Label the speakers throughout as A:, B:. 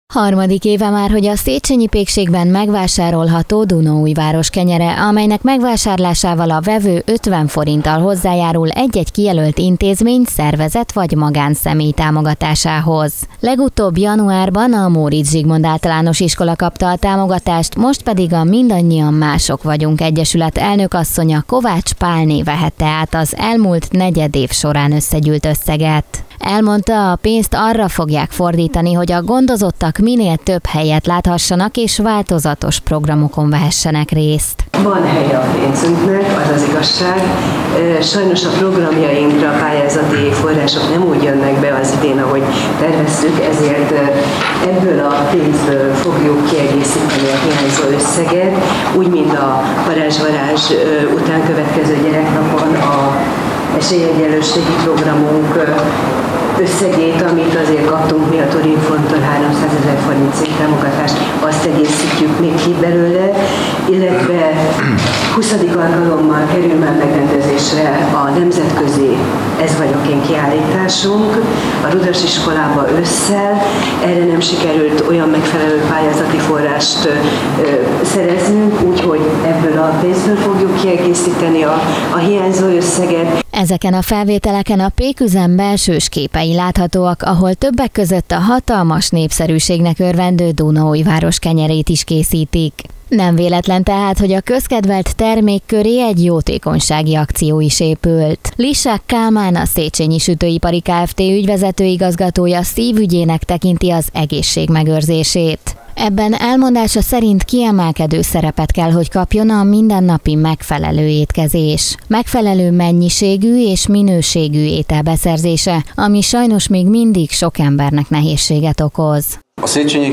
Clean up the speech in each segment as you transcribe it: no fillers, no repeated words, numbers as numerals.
A: Harmadik éve már, hogy a Széchenyi pékségben megvásárolható Dunaújváros kenyere, amelynek megvásárlásával a vevő 50 forinttal hozzájárul egy-egy kijelölt intézmény, szervezet vagy magánszemély támogatásához. Legutóbb januárban a Móricz Zsigmond Általános Iskola kapta a támogatást, most pedig a Mindannyian Mások Vagyunk Egyesület elnökasszonya Kovács Pálné vehette át az elmúlt negyedév során összegyűlt összeget. Elmondta, a pénzt arra fogják fordítani, hogy a gondozottak minél több helyet láthassanak és változatos programokon vehessenek részt.
B: Van helye a pénzünknek, az az igazság. Sajnos a programjainkra pályázati források nem úgy jönnek be az idén, ahogy terveztük, ezért ebből a pénzből fogjuk kiegészíteni a hiányzó összeget, úgy, mint a varázs-varázs után következő gyereknapon a esélyegyenlőségi programunk összegét, amit azért kaptunk mi a Torinfontól 300 000 forint támogatást, azt egészítjük még ki belőle, illetve 20. alkalommal kerül már megrendezésre a nemzetközi Ez vagyok én kiállításunk a Rudas iskolába ősszel. Erre nem sikerült olyan megfelelő pályázati forrást szereznünk, úgyhogy ebből a pénzből fogjuk kiegészíteni a hiányzó összeget.
A: Ezeken a felvételeken a péküzem belsős képei láthatóak, ahol többek között a hatalmas népszerűségnek örvendő Dunaújváros kenyerét is készítik. Nem véletlen tehát, hogy a közkedvelt termék köré egy jótékonysági akció is épült. Lissák Kálmán, a Széchenyi Sütőipari Kft. Ügyvezető igazgatója szívügyének tekinti az egészség megőrzését. Ebben elmondása szerint kiemelkedő szerepet kell, hogy kapjon a mindennapi megfelelő étkezés. Megfelelő mennyiségű és minőségű étel beszerzése, ami sajnos még mindig sok embernek nehézséget okoz.
C: A Széchenyi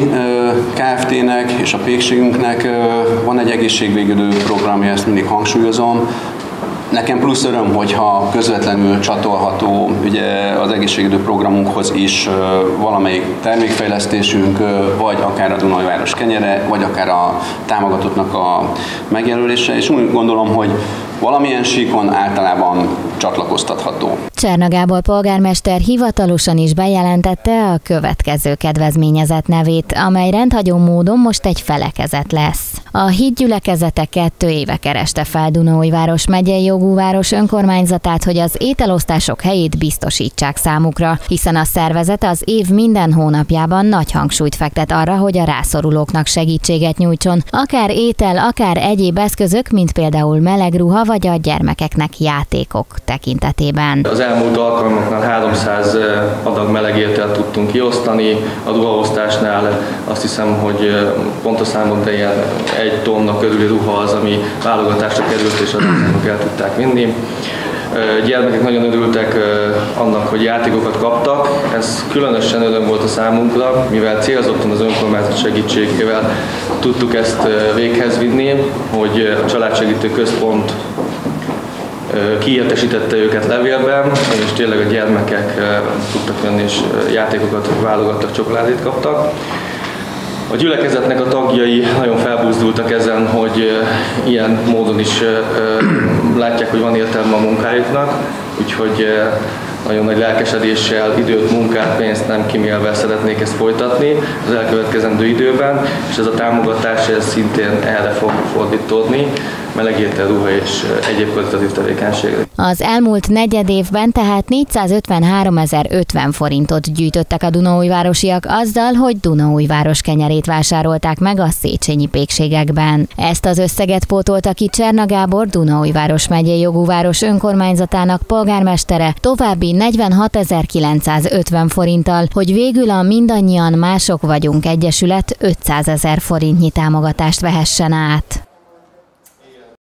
C: Kft-nek és a pékségünknek van egy egészségvédő programja, ezt mindig hangsúlyozom. Nekem plusz öröm, hogyha közvetlenül csatolható ugye az egészségvédő programunkhoz is valamelyik termékfejlesztésünk, vagy akár a Dunaújváros kenyere, vagy akár a támogatottnak a megjelölése, és úgy gondolom, hogy valamilyen síkon általában csatlakoztatható.
A: Cserna Gábor polgármester hivatalosan is bejelentette a következő kedvezményezett nevét, amely rendhagyó módon most egy felekezet lesz. A hídgyülekezete 2 éve kereste fel Dunaújváros megyei jogú város önkormányzatát, hogy az ételosztások helyét biztosítsák számukra, hiszen a szervezet az év minden hónapjában nagy hangsúlyt fektet arra, hogy a rászorulóknak segítséget nyújtson, akár étel, akár egyéb eszközök, mint például meleg ruha vagy a gyermekeknek játékok tekintetében.
D: Az elmúlt alkalmaknál 300 adag meleg ételt tudtunk kiosztani, a ruhaosztásnál azt hiszem, hogy pontos számon, de ilyen 1 tonna körüli ruha az, ami válogatásra került, és azok el tudták vinni. Gyermekek nagyon örültek annak, hogy játékokat kaptak. Ez különösen öröm volt a számunkra, mivel célzottan az önkormányzat segítségével tudtuk ezt véghez vinni, hogy a Családsegítő Központ kiértesítette őket levélben, és tényleg a gyermekek tudtak jönni, és játékokat válogattak, csokoládét kaptak. A gyülekezetnek a tagjai nagyon felbuzdultak ezen, hogy ilyen módon is látják, hogy van értelme a munkájuknak, úgyhogy nagyon nagy lelkesedéssel, időt, munkát, pénzt nem kimélve szeretnék ezt folytatni az elkövetkezendő időben, és ez a támogatás ez szintén erre fog fordítódni, meleg étel, ruha és egyéb karitatív tevékenységre.
A: Az elmúlt negyedévben tehát 453 050 forintot gyűjtöttek a dunaújvárosiak azzal, hogy Dunaújváros kenyerét vásárolták meg a széchenyi pékségekben. Ezt az összeget pótolta ki Cserna Gábor, Dunaújváros megyei jogú város önkormányzatának polgármestere további 46 950 forinttal, hogy végül a Mindannyian Mások Vagyunk Egyesület 500 000 forintnyi támogatást vehessen át.